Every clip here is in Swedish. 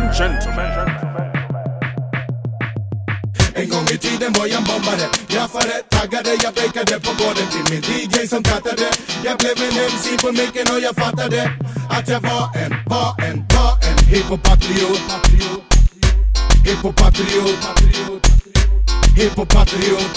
gentlemen. En gång i tiden var jag en bombare, graffare, taggade, jag breakade på gården till min DJ som kattade. Jag blev en MC på micken och jag fattade att jag var en hippopatriot. Hippopatriot, hippopatriot,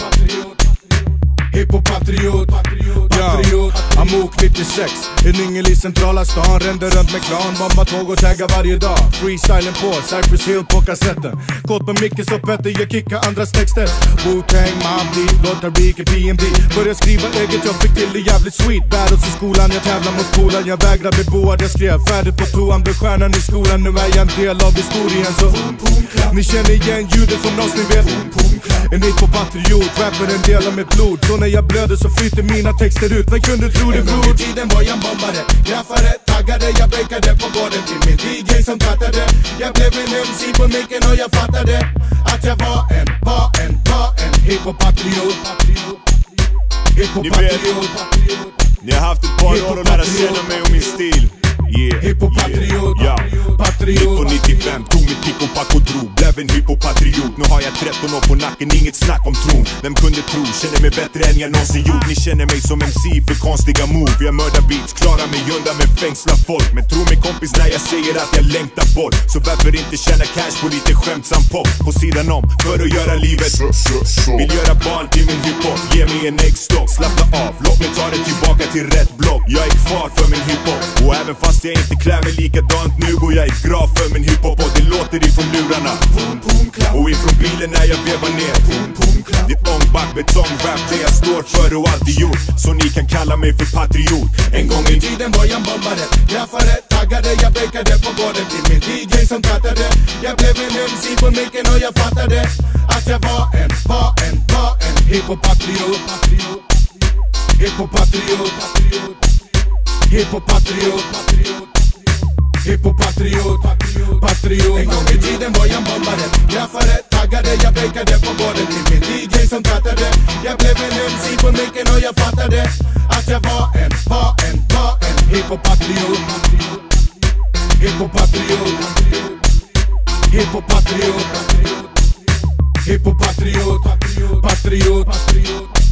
hippopatriot, patriot. Amok 96, en yngel i centrala stan. Rände runt med klan, bomba tåg och tagga varje dag. Freestylen på, Cypress Hill på kassetten. Kåt på mycket så Petter, jag kickar andras texter. Wu-Tang, Mobb Deep, Lotta Reek, P&B. Började skriva eget, jag fick till det jävligt sweet. Battles i skolan, jag tävlar mot polan. Jag vägrar bli boad, jag skrev färdigt på toan. Blev stjärnan i skolan, nu är jag en del av historien. Så ni känner igen ljudet från oss, ni vet. En hippopatriot, rapper en del av mitt blod. Så när jag blöder så flyter mina texter ut. Vem kunde tro det, bror? En gång i tiden var jag en bombare, graffare, taggade, jag breakade på gården till min DJ som kattade. Jag blev en MC på micken och jag fattade att jag var en hippopatriot. Hippopatriot. Ni har haft ett par år att lära känna mig och min stil. Hippopatriot, patriot. 1995 tog mitt pick och pack och drog, blev en hippopatriot. Nu har jag 13 år på nacken, inget snack om tron. Vem kunde tro, känner mig bättre än jag någonsin gjort. Ni känner mig som MC för konstiga move. Jag mördar beats, klarar mig undan med fängsla folk. Men tro mig kompis när jag säger att jag längtar bort. Så varför inte tjäna cash på lite skämtsam pop på sidan om, för att göra livet. Vill göra barn till min hiphop, ge mig en äggstock. Slappna av, låt mig ta det tillbaka till rätt block. Jag är kvar för min hiphop, och även fast jag inte klär mig likadant nu går jag i grav för min hiphop. Och det låter ifrån lurarna och ifrån bilen när jag vevar ner. Det är ångback, betongrap, det jag står för och alltid gjort. Så ni kan kalla mig för patriot. En gång i tiden var jag en bombare, graffare, taggade, jag breakade på gården till min DJ som kattade. Jag blev en MC på micken och jag fattade att jag var en hippopatriot. Hippopatriot, hippopatriot, hippopatriot, patriot. En gång i tiden var jag en bombare, graffare, taggade, jag breakade på gården till min DJ som kattade. Jag blev en MC på micken och jag fattade att jag var en hippopatriot. Hippopatriot, hippopatriot, hippopatriot, patriot.